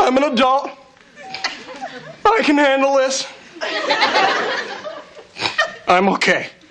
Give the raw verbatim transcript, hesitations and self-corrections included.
I'm an adult. I can handle this. I'm okay.